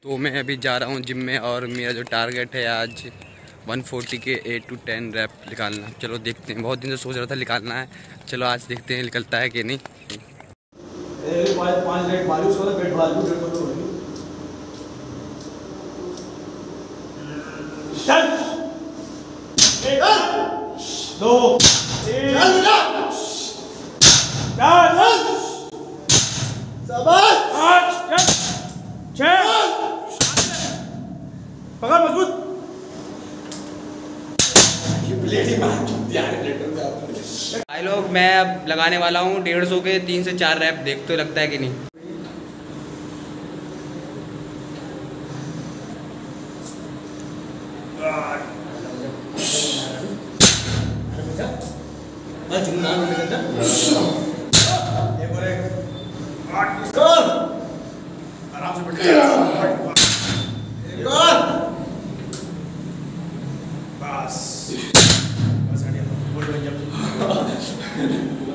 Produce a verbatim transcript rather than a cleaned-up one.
तो मैं अभी जा रहा हूँ जिम में और मेरा जो टारगेट है आज वन फोर्टी के एट टू टेन रैप निकालना। चलो देखते हैं, बहुत दिन से सोच रहा था निकालना है। चलो आज देखते हैं निकलता है कि नहीं। दो पकड़ मजबूत। भाई लोग मैं अब लगाने वाला हूँ डेढ़ सौ के तीन से चार रैप। देखते हो लगता है कि नहीं। आराम से बस बस